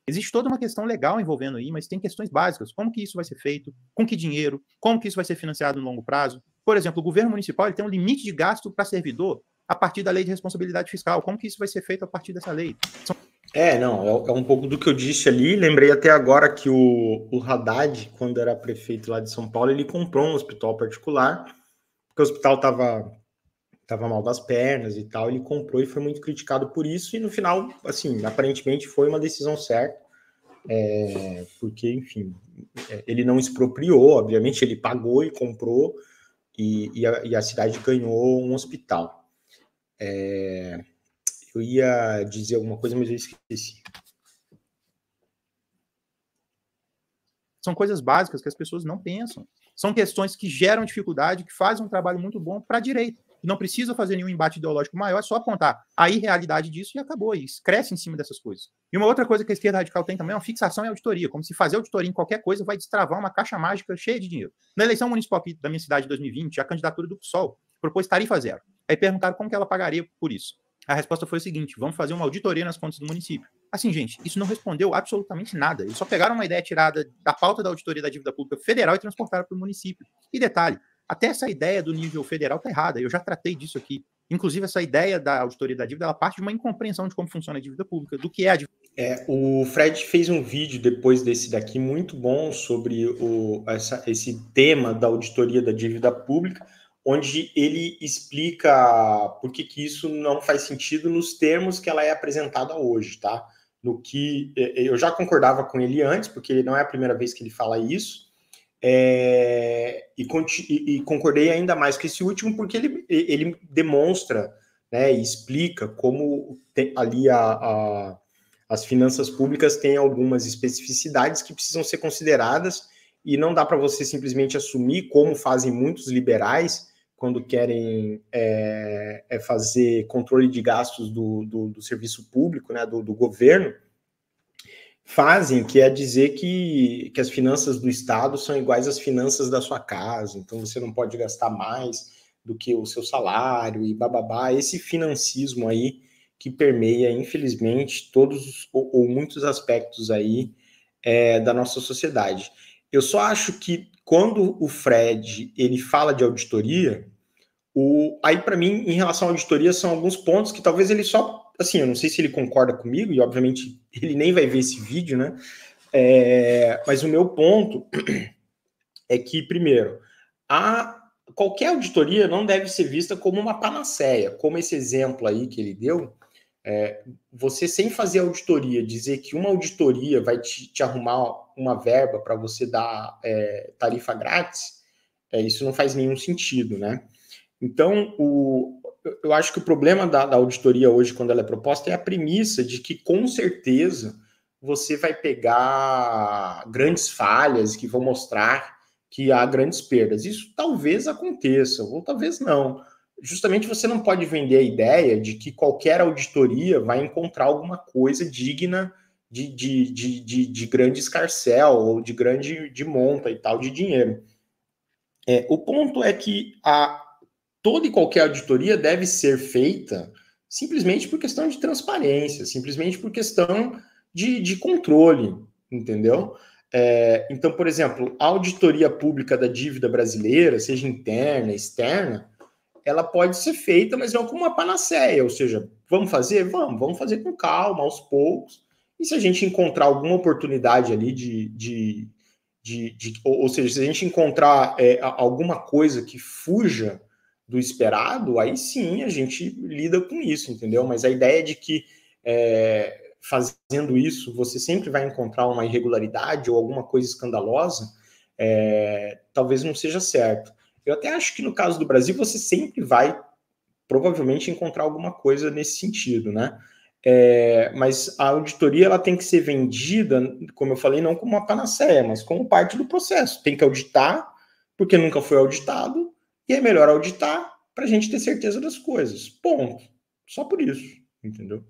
Existe toda uma questão legal envolvendo aí, mas tem questões básicas. Como que isso vai ser feito? Com que dinheiro? Como que isso vai ser financiado no longo prazo? Por exemplo, o governo municipal ele tem um limite de gasto para servidor a partir da lei de responsabilidade fiscal. Como que isso vai ser feito a partir dessa lei? É um pouco do que eu disse ali. Lembrei até agora que o Haddad, quando era prefeito lá de São Paulo, ele comprou um hospital particular, porque o hospital estava mal das pernas e tal, ele comprou e foi muito criticado por isso, e no final, assim, aparentemente foi uma decisão certa, porque, enfim, ele não expropriou, obviamente, ele pagou e comprou, e a cidade ganhou um hospital. Eu ia dizer alguma coisa, mas eu esqueci. São coisas básicas que as pessoas não pensam. São questões que geram dificuldade, que fazem um trabalho muito bom para a direita. Não precisa fazer nenhum embate ideológico maior, é só apontar a irrealidade disso e acabou. E cresce em cima dessas coisas. E uma outra coisa que a esquerda radical tem também é uma fixação em auditoria, como se fazer auditoria em qualquer coisa vai destravar uma caixa mágica cheia de dinheiro. Na eleição municipal aqui da minha cidade de 2020, a candidatura do PSOL propôs tarifa zero. Aí perguntaram como que ela pagaria por isso. A resposta foi o seguinte: vamos fazer uma auditoria nas contas do município. Assim, gente, isso não respondeu absolutamente nada. Eles só pegaram uma ideia tirada da pauta da auditoria da dívida pública federal e transportaram para o município. E detalhe, até essa ideia do nível federal está errada. Eu já tratei disso aqui. Inclusive, essa ideia da auditoria da dívida, ela parte de uma incompreensão de como funciona a dívida pública, do que é a dívida. O Fred fez um vídeo depois desse daqui muito bom sobre esse tema da auditoria da dívida pública, onde ele explica por que isso não faz sentido nos termos que ela é apresentada hoje, tá? No que eu já concordava com ele antes, porque não é a primeira vez que ele fala isso, e concordei ainda mais com esse último, porque ele demonstra, né, e explica como ali as finanças públicas têm algumas especificidades que precisam ser consideradas, e não dá para você simplesmente assumir, como fazem muitos liberais, quando querem fazer controle de gastos do serviço público, né, do governo, fazem, que é dizer que as finanças do Estado são iguais às finanças da sua casa, então você não pode gastar mais do que o seu salário e bababá, esse financismo aí que permeia, infelizmente, todos ou muitos aspectos aí da nossa sociedade. Eu só acho que quando o Fred ele fala de auditoria, aí para mim, em relação à auditoria, são alguns pontos que talvez ele só, assim, eu não sei se ele concorda comigo, e obviamente ele nem vai ver esse vídeo, né? Mas o meu ponto é que, primeiro, qualquer auditoria não deve ser vista como uma panaceia, como esse exemplo aí que ele deu. Você, sem fazer auditoria, dizer que uma auditoria vai te arrumar uma verba para você dar tarifa grátis, isso não faz nenhum sentido, né? Então, eu acho que o problema da auditoria hoje, quando ela é proposta, é a premissa de que, com certeza, você vai pegar grandes falhas que vão mostrar que há grandes perdas. Isso talvez aconteça, ou talvez não. Justamente você não pode vender a ideia de que qualquer auditoria vai encontrar alguma coisa digna de grande escarcéu ou de grande monta e tal de dinheiro. O ponto é que toda e qualquer auditoria deve ser feita simplesmente por questão de transparência, simplesmente por questão de controle, entendeu? Então, por exemplo, a auditoria pública da dívida brasileira, seja interna, externa, ela pode ser feita, mas não como uma panaceia, ou seja, vamos fazer? Vamos fazer com calma, aos poucos, e se a gente encontrar alguma oportunidade ali ou seja, se a gente encontrar alguma coisa que fuja do esperado, aí sim a gente lida com isso, entendeu? Mas a ideia de que fazendo isso você sempre vai encontrar uma irregularidade ou alguma coisa escandalosa, talvez não seja certo. Eu até acho que no caso do Brasil você sempre vai provavelmente encontrar alguma coisa nesse sentido, né? Mas a auditoria ela tem que ser vendida, como eu falei, não como uma panaceia, mas como parte do processo. Tem que auditar, porque nunca foi auditado, e é melhor auditar para a gente ter certeza das coisas. Ponto. Só por isso, entendeu?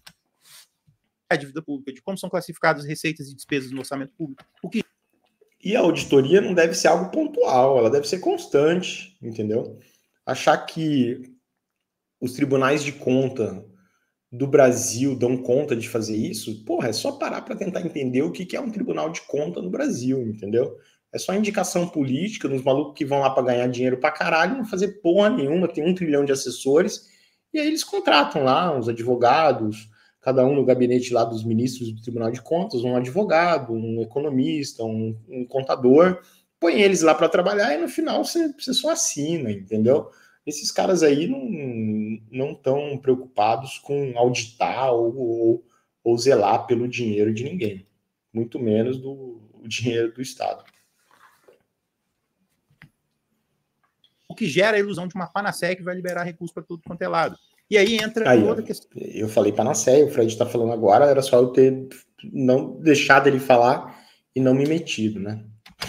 A dívida pública, de como são classificadas receitas e despesas no orçamento público. E a auditoria não deve ser algo pontual, ela deve ser constante, entendeu? Achar que os tribunais de conta do Brasil dão conta de fazer isso, porra, é só parar para tentar entender o que é um tribunal de conta no Brasil, entendeu? É só indicação política nos malucos que vão lá para ganhar dinheiro para caralho, não fazer porra nenhuma, tem 1 trilhão de assessores, e aí eles contratam lá uns advogados, cada um no gabinete lá dos ministros do Tribunal de Contas, um advogado, um economista, um contador, põe eles lá para trabalhar e no final você só assina, entendeu? Esses caras aí não estão preocupados com auditar ou zelar pelo dinheiro de ninguém, muito menos o dinheiro do Estado. O que gera a ilusão de uma panaceia que vai liberar recursos para tudo quanto é lado. E aí entra outra questão. Eu falei panaceia, o Fred está falando agora, era só eu ter não deixado ele falar e não me metido, né?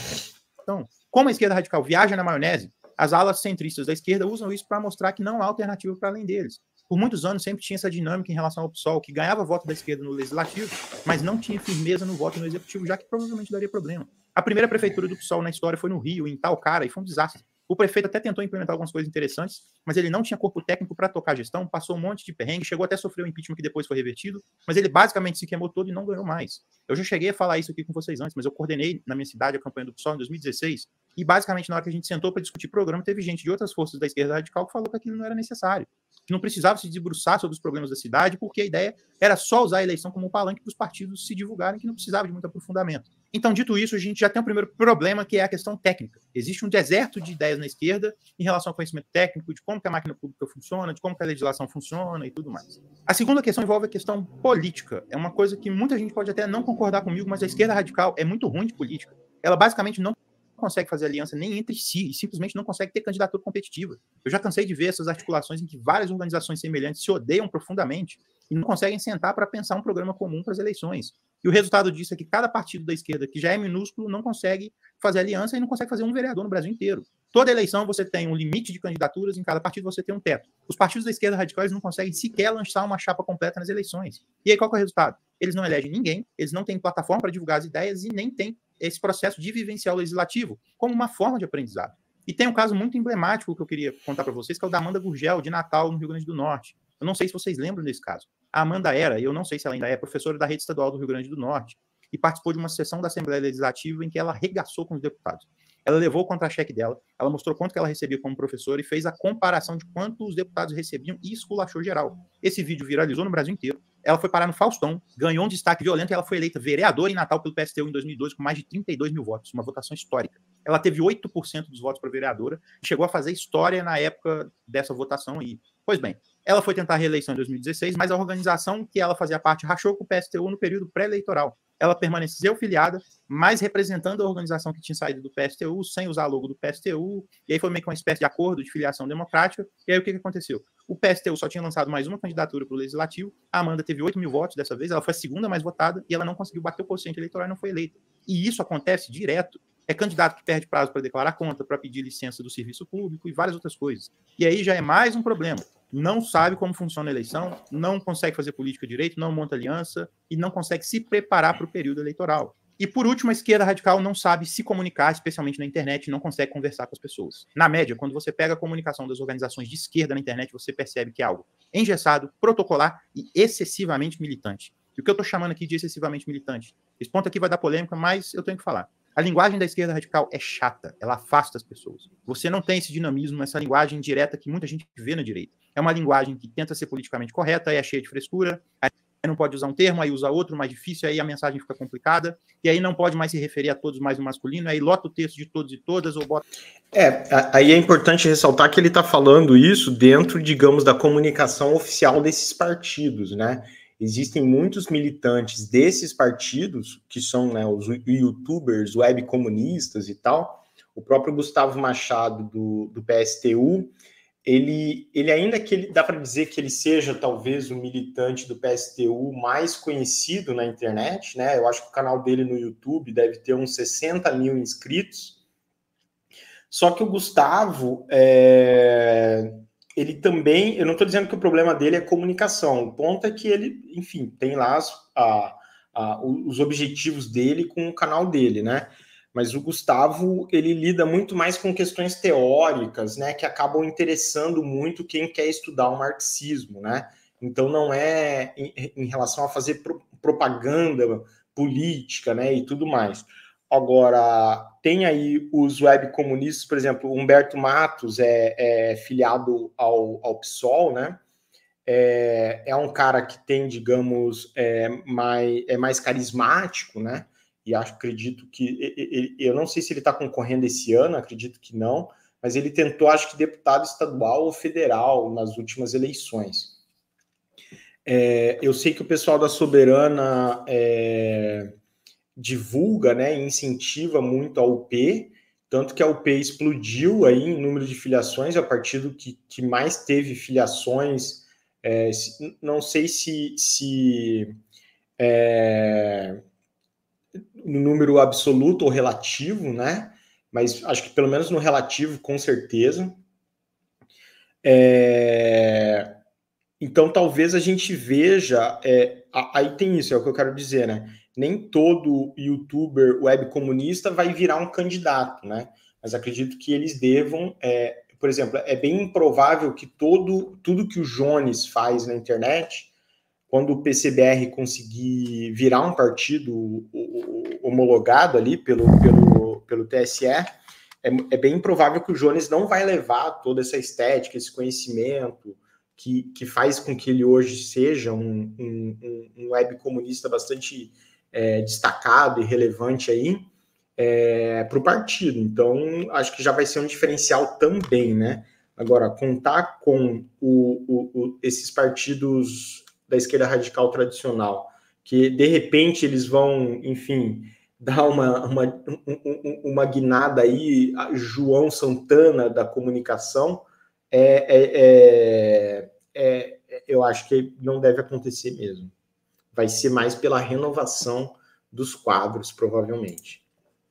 Então, como a esquerda radical viaja na maionese, as alas centristas da esquerda usam isso para mostrar que não há alternativa para além deles. Por muitos anos sempre tinha essa dinâmica em relação ao PSOL, que ganhava voto da esquerda no legislativo, mas não tinha firmeza no voto no executivo, já que provavelmente daria problema. A primeira prefeitura do PSOL na história foi no Rio, em Talcara, e foi um desastre. O prefeito até tentou implementar algumas coisas interessantes, mas ele não tinha corpo técnico para tocar a gestão, passou um monte de perrengue, chegou até a sofrer um impeachment que depois foi revertido, mas ele basicamente se queimou todo e não ganhou mais. Eu já cheguei a falar isso aqui com vocês antes, mas eu coordenei na minha cidade a campanha do PSOL em 2016, e basicamente na hora que a gente sentou para discutir programa, teve gente de outras forças da esquerda radical que falou que aquilo não era necessário, que não precisava se debruçar sobre os problemas da cidade, porque a ideia era só usar a eleição como um palanque para os partidos se divulgarem, que não precisava de muito aprofundamento. Então, dito isso, a gente já tem o primeiro problema, que é a questão técnica. Existe um deserto de ideias na esquerda em relação ao conhecimento técnico, de como que a máquina pública funciona, de como que a legislação funciona e tudo mais. A segunda questão envolve a questão política. É uma coisa que muita gente pode até não concordar comigo, mas a esquerda radical é muito ruim de política. Ela basicamente não consegue fazer aliança nem entre si e simplesmente não consegue ter candidatura competitiva. Eu já cansei de ver essas articulações em que várias organizações semelhantes se odeiam profundamente e não conseguem sentar para pensar um programa comum para as eleições. E o resultado disso é que cada partido da esquerda, que já é minúsculo, não consegue fazer aliança e não consegue fazer um vereador no Brasil inteiro. Toda eleição você tem um limite de candidaturas, em cada partido você tem um teto. Os partidos da esquerda radical não conseguem sequer lançar uma chapa completa nas eleições. E aí qual que é o resultado? Eles não elegem ninguém, eles não têm plataforma para divulgar as ideias e nem têm esse processo de vivenciar o legislativo como uma forma de aprendizado. E tem um caso muito emblemático que eu queria contar para vocês, que é o da Amanda Gurgel, de Natal, no Rio Grande do Norte. Eu não sei se vocês lembram desse caso. A Amanda era, eu não sei se ela ainda é, professora da rede estadual do Rio Grande do Norte e participou de uma sessão da Assembleia Legislativa em que ela arregaçou com os deputados. Ela levou o contra-cheque dela, ela mostrou quanto que ela recebia como professora e fez a comparação de quanto os deputados recebiam e esculachou geral. Esse vídeo viralizou no Brasil inteiro. Ela foi parar no Faustão, ganhou um destaque violento e ela foi eleita vereadora em Natal pelo PSTU em 2002 com mais de 32 mil votos, uma votação histórica. Ela teve 8% dos votos para vereadora e chegou a fazer história na época dessa votação aí. Pois bem, ela foi tentar a reeleição em 2016, mas a organização que ela fazia parte rachou com o PSTU no período pré-eleitoral. Ela permaneceu filiada, mas representando a organização que tinha saído do PSTU, sem usar a logo do PSTU, e aí foi meio que uma espécie de acordo de filiação democrática, e aí o que aconteceu? O PSTU só tinha lançado mais uma candidatura para o Legislativo, a Amanda teve 8 mil votos dessa vez, ela foi a segunda mais votada, e ela não conseguiu bater o quociente eleitoral e não foi eleita. E isso acontece direto. É candidato que perde prazo para declarar conta, para pedir licença do serviço público e várias outras coisas. E aí já é mais um problema. Não sabe como funciona a eleição, não consegue fazer política direito, não monta aliança e não consegue se preparar para o período eleitoral. E, por último, a esquerda radical não sabe se comunicar, especialmente na internet, e não consegue conversar com as pessoas. Na média, quando você pega a comunicação das organizações de esquerda na internet, você percebe que é algo engessado, protocolar e excessivamente militante. E o que eu estou chamando aqui de excessivamente militante? Esse ponto aqui vai dar polêmica, mas eu tenho que falar. A linguagem da esquerda radical é chata, ela afasta as pessoas. Você não tem esse dinamismo, essa linguagem direta que muita gente vê na direita. É uma linguagem que tenta ser politicamente correta, é cheia de frescura, aí não pode usar um termo, aí usa outro mais difícil, aí a mensagem fica complicada, e aí não pode mais se referir a todos mais no masculino, aí lota o texto de todos e todas, ou bota... Aí é importante ressaltar que ele está falando isso dentro, digamos, da comunicação oficial desses partidos, né? Existem muitos militantes desses partidos, que são, né, os youtubers, web comunistas e tal. O próprio Gustavo Machado, do PSTU, ele ainda que ele dá para dizer que ele seja talvez o militante do PSTU mais conhecido na internet, né? Eu acho que o canal dele no YouTube deve ter uns 60 mil inscritos. Só que o Gustavo, ele também, eu não estou dizendo que o problema dele é comunicação, o ponto é que ele, enfim, tem lá os objetivos dele com o canal dele, né? Mas o Gustavo, ele lida muito mais com questões teóricas, né, que acabam interessando muito quem quer estudar o marxismo, né? Então não é em relação a fazer propaganda política, né, e tudo mais. Agora, tem aí os web comunistas, por exemplo, Humberto Matos é filiado ao PSOL, né? É um cara que tem, digamos, mais carismático, né? E acredito que... eu não sei se ele está concorrendo esse ano, acredito que não, mas ele tentou, acho que, deputado estadual ou federal nas últimas eleições. Eu sei que o pessoal da Soberana divulga, né, incentiva muito a UP, tanto que a UP explodiu aí em número de filiações, é o partido que mais teve filiações, não sei se no número absoluto ou relativo, né, mas acho que pelo menos no relativo, com certeza. Então, talvez a gente veja... aí tem isso, é o que eu quero dizer, né? Nem todo youtuber web comunista vai virar um candidato, né? Mas acredito que eles devam... por exemplo, é bem improvável que tudo que o Jones faz na internet, quando o PCBR conseguir virar um partido homologado ali pelo TSE, é bem improvável que o Jones não vai levar toda essa estética, esse conhecimento... Que faz com que ele hoje seja um web comunista bastante destacado e relevante aí para o partido. Então, acho que já vai ser um diferencial também, né? Agora, contar com esses partidos da esquerda radical tradicional, que de repente eles vão, enfim, dar uma guinada aí, a João Santana da comunicação, eu acho que não deve acontecer mesmo. Vai ser mais pela renovação dos quadros, provavelmente.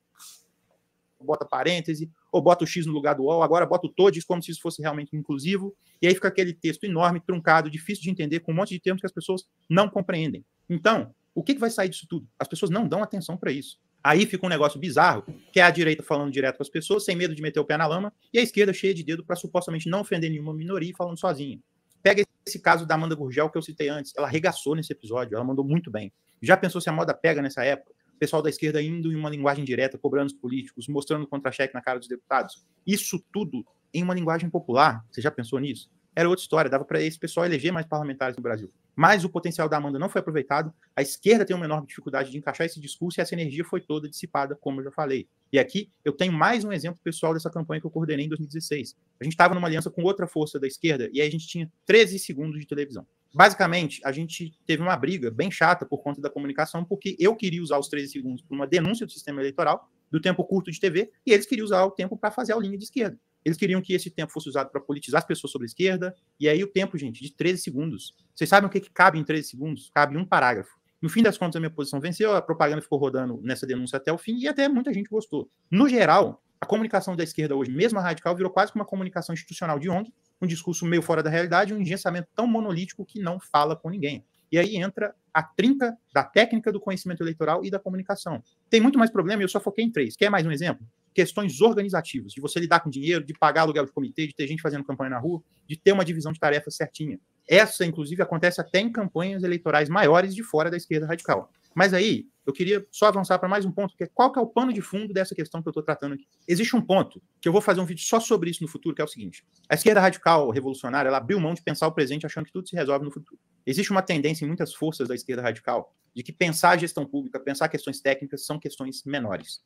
Bota parêntese, ou bota o X no lugar do O, agora bota o todes como se isso fosse realmente inclusivo, e aí fica aquele texto enorme, truncado, difícil de entender, com um monte de termos que as pessoas não compreendem. Então, o que vai sair disso tudo? As pessoas não dão atenção para isso. Aí fica um negócio bizarro, que é a direita falando direto com as pessoas, sem medo de meter o pé na lama, e a esquerda cheia de dedo para supostamente não ofender nenhuma minoria e falando sozinha. Pega esse caso da Amanda Gurgel que eu citei antes, ela arregaçou nesse episódio, ela mandou muito bem. Já pensou se a moda pega nessa época? O pessoal da esquerda indo em uma linguagem direta, cobrando os políticos, mostrando contra-cheque na cara dos deputados. Isso tudo em uma linguagem popular. Você já pensou nisso? Era outra história, dava para esse pessoal eleger mais parlamentares no Brasil. Mas o potencial da Amanda não foi aproveitado, a esquerda tem uma enorme dificuldade de encaixar esse discurso e essa energia foi toda dissipada, como eu já falei. E aqui eu tenho mais um exemplo pessoal dessa campanha que eu coordenei em 2016. A gente estava numa aliança com outra força da esquerda e aí a gente tinha 13 segundos de televisão. Basicamente, a gente teve uma briga bem chata por conta da comunicação, porque eu queria usar os 13 segundos para uma denúncia do sistema eleitoral, do tempo curto de TV, e eles queriam usar o tempo para fazer a linha de esquerda. Eles queriam que esse tempo fosse usado para politizar as pessoas sobre a esquerda, e aí o tempo, gente, de 13 segundos. Vocês sabem o que cabe em 13 segundos? Cabe um parágrafo. No fim das contas, a minha posição venceu, a propaganda ficou rodando nessa denúncia até o fim, e até muita gente gostou. No geral, a comunicação da esquerda hoje, mesmo a radical, virou quase que uma comunicação institucional de ONG, um discurso meio fora da realidade, um engensamento tão monolítico que não fala com ninguém. E aí entra a trinca da técnica do conhecimento eleitoral e da comunicação. Tem muito mais problema e eu só foquei em 3. Quer mais um exemplo? Questões organizativas, de você lidar com dinheiro, de pagar aluguel de comitê, de ter gente fazendo campanha na rua, de ter uma divisão de tarefas certinha. Essa, inclusive, acontece até em campanhas eleitorais maiores de fora da esquerda radical. Mas aí, eu queria só avançar para mais um ponto, que é qual que é o pano de fundo dessa questão que eu estou tratando aqui. Existe um ponto, que eu vou fazer um vídeo só sobre isso no futuro, que é o seguinte. A esquerda radical revolucionária, ela abriu mão de pensar o presente achando que tudo se resolve no futuro. Existe uma tendência em muitas forças da esquerda radical de que pensar a gestão pública, pensar questões técnicas são questões menores.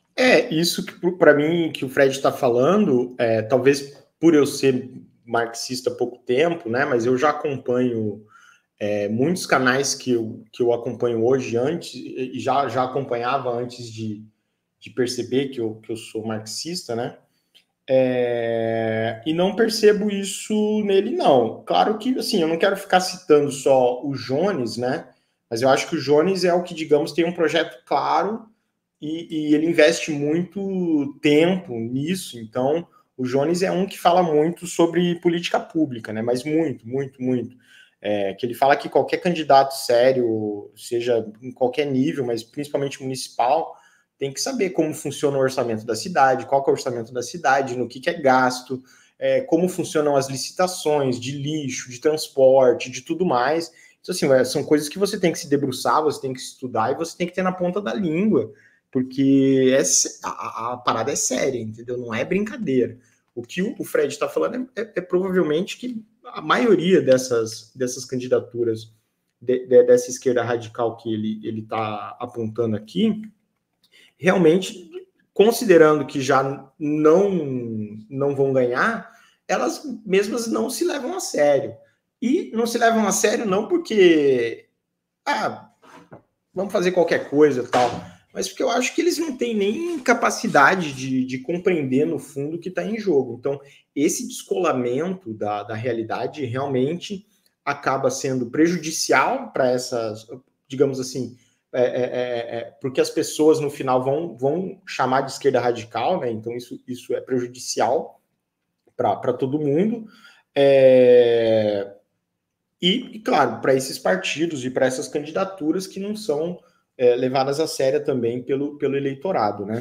Isso que, para mim, que o Fred está falando, talvez por eu ser marxista há pouco tempo, né, mas eu já acompanho muitos canais que eu acompanho hoje antes, e já acompanhava antes de perceber que eu sou marxista, né, e não percebo isso nele, não. Claro que, assim, eu não quero ficar citando só o Jones, né, mas eu acho que o Jones é o que, digamos, tem um projeto claro e ele investe muito tempo nisso, então o Jones é um que fala muito sobre política pública, né? Mas muito, muito, muito. Que ele fala que qualquer candidato sério, seja em qualquer nível, mas principalmente municipal, tem que saber como funciona o orçamento da cidade, qual que é o orçamento da cidade, no que é gasto, como funcionam as licitações de lixo, de transporte, de tudo mais. Então, assim, são coisas que você tem que se debruçar, você tem que estudar e você tem que ter na ponta da língua, porque a parada é séria, entendeu? Não é brincadeira. O que o Fred está falando é provavelmente que a maioria dessas candidaturas dessa esquerda radical que ele está apontando aqui, realmente, considerando que já não vão ganhar, elas mesmas não se levam a sério. E não se levam a sério não porque vamos fazer qualquer coisa e tal, mas porque eu acho que eles não têm nem capacidade de compreender no fundo o que está em jogo. Então, esse descolamento da realidade realmente acaba sendo prejudicial para essas, digamos assim, porque as pessoas no final vão chamar de esquerda radical, né? Então isso é prejudicial para todo mundo. E, claro, para esses partidos e para essas candidaturas que não são levadas a sério também pelo eleitorado, né?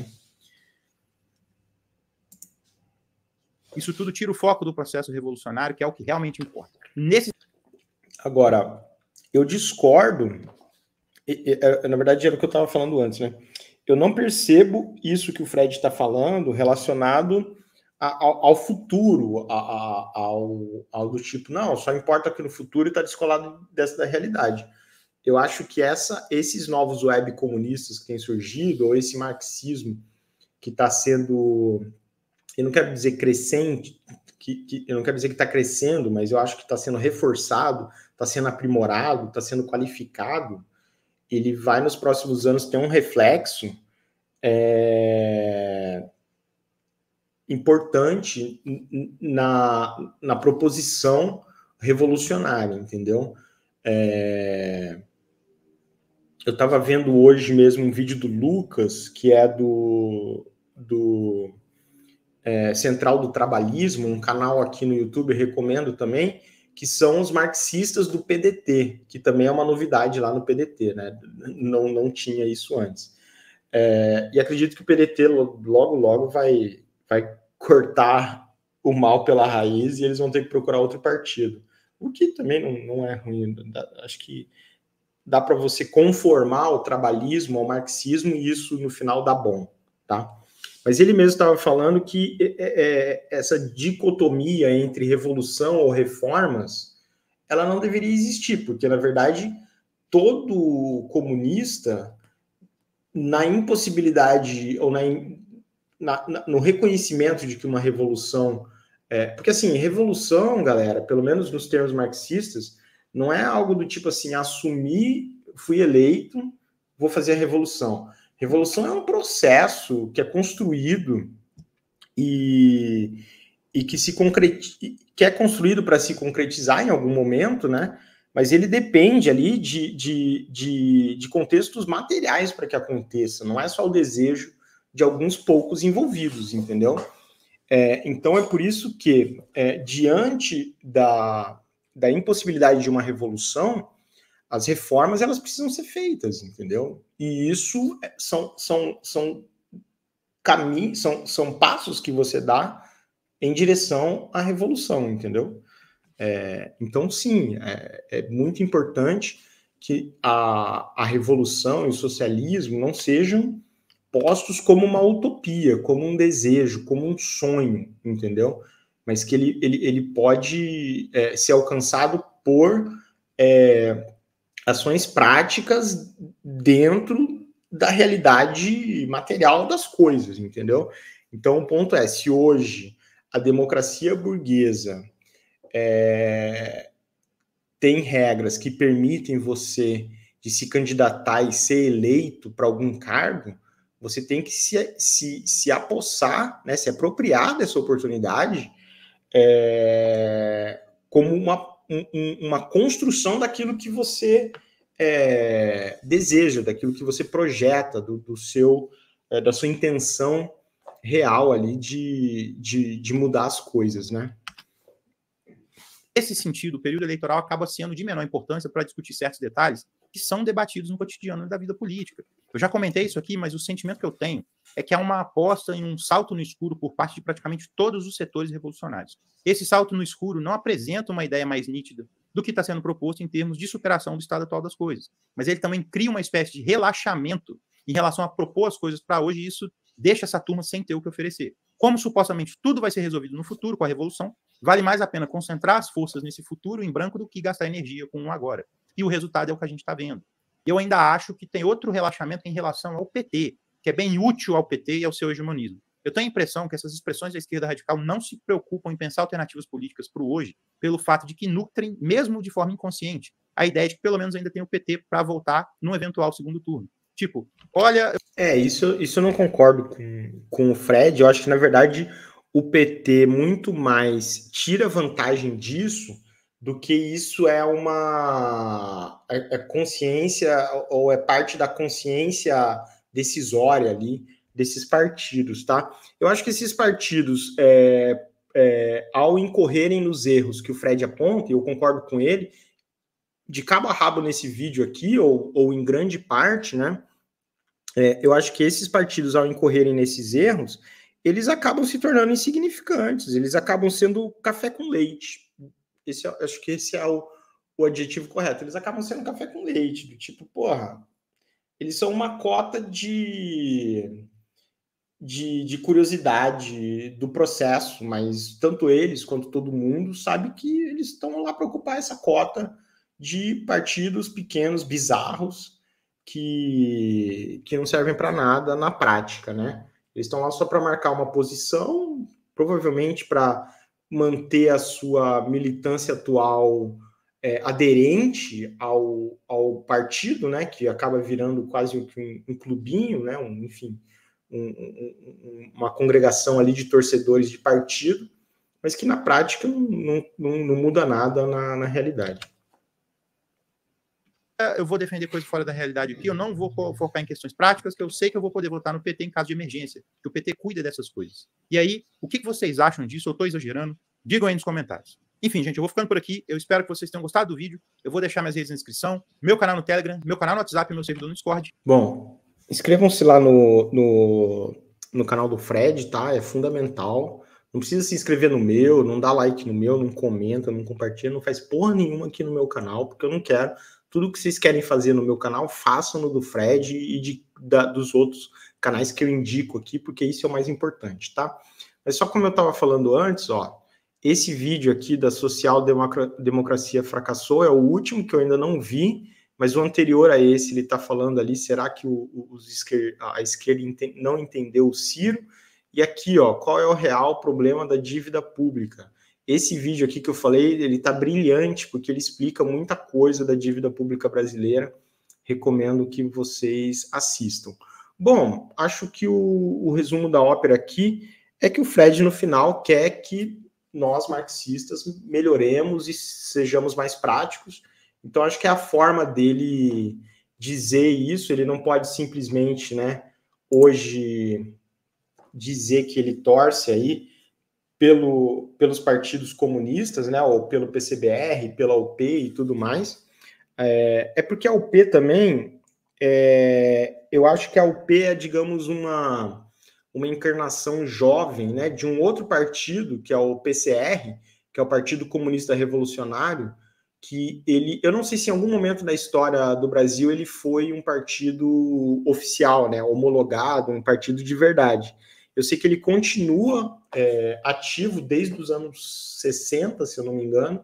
Isso tudo tira o foco do processo revolucionário, que é o que realmente importa. Agora, eu discordo, na verdade era o que eu estava falando antes, né? Eu não percebo isso que o Fred está falando relacionado ao futuro, ao do tipo, não, só importa que no futuro está descolado da realidade. Eu acho que esses novos web comunistas que têm surgido, ou esse marxismo que está sendo, eu não quero dizer crescente, eu não quero dizer que está crescendo, mas eu acho que está sendo reforçado, está sendo aprimorado, está sendo qualificado, ele vai nos próximos anos ter um reflexo importante na proposição revolucionária, entendeu? Eu estava vendo hoje mesmo um vídeo do Lucas, que é do Central do Trabalhismo, um canal aqui no YouTube, recomendo também, que são os marxistas do PDT, que também é uma novidade lá no PDT, né? Não tinha isso antes. E acredito que o PDT logo vai cortar o mal pela raiz e eles vão ter que procurar outro partido. O que também não é ruim. Acho que dá para você conformar o trabalhismo ao marxismo e isso no final dá bom, tá? Mas ele mesmo estava falando que essa dicotomia entre revolução ou reformas, ela não deveria existir, porque, na verdade, todo comunista, na impossibilidade ou no reconhecimento de que uma revolução... porque, assim, revolução, galera, pelo menos nos termos marxistas, não é algo do tipo assim, assumir, fui eleito, vou fazer a revolução. Revolução é um processo que é construído e que é construído para se concretizar em algum momento, né? Mas ele depende ali de contextos materiais para que aconteça, não é só o desejo de alguns poucos envolvidos, entendeu? Então é por isso que, diante da impossibilidade de uma revolução, as reformas elas precisam ser feitas, entendeu? E isso são caminhos, são passos que você dá em direção à revolução, entendeu? Então, sim, é muito importante que a revolução e o socialismo não sejam postos como uma utopia, como um desejo, como um sonho, entendeu? Mas que ele pode ser alcançado por ações práticas dentro da realidade material das coisas, entendeu? Então, o ponto é, se hoje a democracia burguesa tem regras que permitem você de se candidatar e ser eleito para algum cargo, você tem que se apossar, né, se apropriar dessa oportunidade como uma construção daquilo que você deseja, daquilo que você projeta, da sua intenção real ali de mudar as coisas, né? Nesse sentido, o período eleitoral acaba sendo de menor importância para discutir certos detalhes que são debatidos no cotidiano da vida política. Eu já comentei isso aqui, mas o sentimento que eu tenho é que há uma aposta em um salto no escuro por parte de praticamente todos os setores revolucionários. Esse salto no escuro não apresenta uma ideia mais nítida do que está sendo proposto em termos de superação do estado atual das coisas, mas ele também cria uma espécie de relaxamento em relação a propor as coisas para hoje, e isso deixa essa turma sem ter o que oferecer. Como supostamente tudo vai ser resolvido no futuro com a revolução, vale mais a pena concentrar as forças nesse futuro em branco do que gastar energia com um agora. E o resultado é o que a gente está vendo. Eu ainda acho que tem outro relaxamento em relação ao PT, que é bem útil ao PT e ao seu hegemonismo. Eu tenho a impressão que essas expressões da esquerda radical não se preocupam em pensar alternativas políticas para o hoje, pelo fato de que nutrem, mesmo de forma inconsciente, a ideia de que pelo menos ainda tem o PT para voltar num eventual segundo turno. Tipo, olha... Isso eu não concordo com o Fred. Eu acho que, na verdade, o PT muito mais tira vantagem disso do que isso é uma consciência, ou é parte da consciência decisória ali desses partidos, tá? Eu acho que esses partidos, ao incorrerem nos erros que o Fred aponta, e eu concordo com ele, de cabo a rabo nesse vídeo aqui, ou em grande parte, né? Eu acho que esses partidos, ao incorrerem nesses erros, eles acabam se tornando insignificantes, eles acabam sendo café com leite. Acho que esse é o adjetivo correto. Eles acabam sendo café com leite, do tipo, porra, eles são uma cota de curiosidade do processo, mas tanto eles quanto todo mundo sabe que eles estão lá para ocupar essa cota de partidos pequenos, bizarros, que não servem para nada na prática, né? Eles estão lá só para marcar uma posição, provavelmente para manter a sua militância atual aderente ao partido, né? Que acaba virando quase um clubinho, né? Enfim, uma congregação ali de torcedores de partido, mas que na prática não muda nada na realidade. Eu vou defender coisa fora da realidade aqui, eu não vou focar em questões práticas, que eu sei que eu vou poder votar no PT em caso de emergência, que o PT cuida dessas coisas. E aí, o que vocês acham disso? Eu estou exagerando? Digam aí nos comentários. Enfim, gente, eu vou ficando por aqui, eu espero que vocês tenham gostado do vídeo, eu vou deixar minhas redes na descrição, meu canal no Telegram, meu canal no WhatsApp, meu servidor no Discord. Bom, inscrevam-se lá no canal do Fred, tá? É fundamental. Não precisa se inscrever no meu, não dá like no meu, não comenta, não compartilha, não faz porra nenhuma aqui no meu canal, porque eu não quero. Tudo que vocês querem fazer no meu canal, façam no do Fred e dos outros canais que eu indico aqui, porque isso é o mais importante, tá? Mas só como eu estava falando antes, ó, esse vídeo aqui da social-democracia fracassou é o último que eu ainda não vi, mas o anterior a esse, ele está falando ali, será que a esquerda não entendeu o Ciro? E aqui, ó, qual é o real problema da dívida pública? Esse vídeo aqui que eu falei, ele tá brilhante, porque ele explica muita coisa da dívida pública brasileira. Recomendo que vocês assistam. Bom, acho que o resumo da ópera aqui é que o Fred, no final, quer que nós, marxistas, melhoremos e sejamos mais práticos. Então, acho que é a forma dele dizer isso. Ele não pode simplesmente, né, hoje, dizer que ele torce aí pelos partidos comunistas, né, ou pelo PCBR, pela UP e tudo mais, porque a UP também, eu acho que a UP é, digamos, uma encarnação jovem, né, de um outro partido, que é o PCR, que é o Partido Comunista Revolucionário, que eu não sei se em algum momento da história do Brasil ele foi um partido oficial, né, homologado, um partido de verdade. Eu sei que ele continua ativo desde os anos 60, se eu não me engano,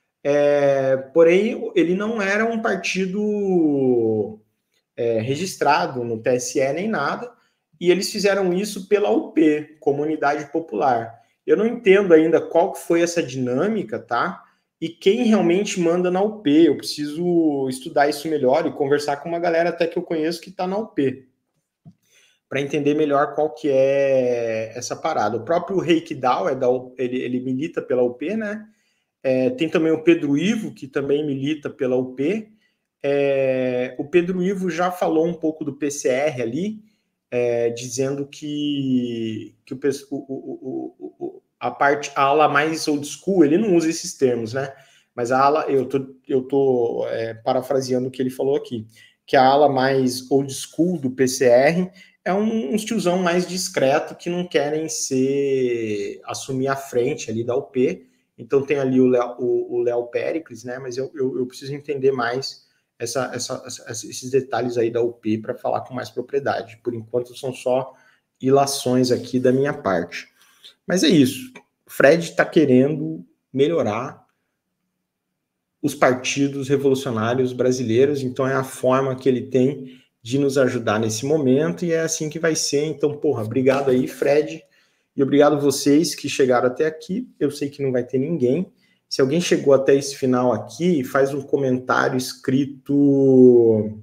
porém ele não era um partido registrado no TSE nem nada, e eles fizeram isso pela UP, Comunidade Popular. Eu não entendo ainda qual foi essa dinâmica, tá? E quem realmente manda na UP. Eu preciso estudar isso melhor e conversar com uma galera até que eu conheço que está na UP, para entender melhor qual que é essa parada. O próprio Reikdal, ele milita pela UP, né? Tem também o Pedro Ivo, que também milita pela UP. O Pedro Ivo já falou um pouco do PCR ali, dizendo que a ala mais old school, ele não usa esses termos, né? Mas a ala, eu tô parafraseando o que ele falou aqui, que a ala mais old school do PCR é uns tiozão mais discreto que não querem assumir a frente ali da UP. Então tem ali o Léo Péricles, né? Mas eu preciso entender mais esses detalhes aí da UP para falar com mais propriedade. Por enquanto são só ilações aqui da minha parte. Mas é isso. O Fred está querendo melhorar os partidos revolucionários brasileiros, então é a forma que ele tem de nos ajudar nesse momento, e é assim que vai ser. Então, porra, obrigado aí, Fred, e obrigado vocês que chegaram até aqui. Eu sei que não vai ter ninguém. Se alguém chegou até esse final aqui, faz um comentário escrito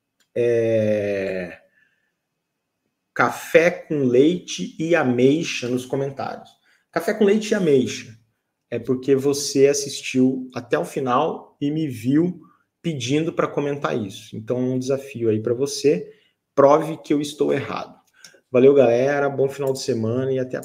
café com leite e ameixa nos comentários. Café com leite e ameixa é porque você assistiu até o final e me viu pedindo para comentar isso. Então, um desafio aí para você. Prove que eu estou errado. Valeu, galera. Bom final de semana e até a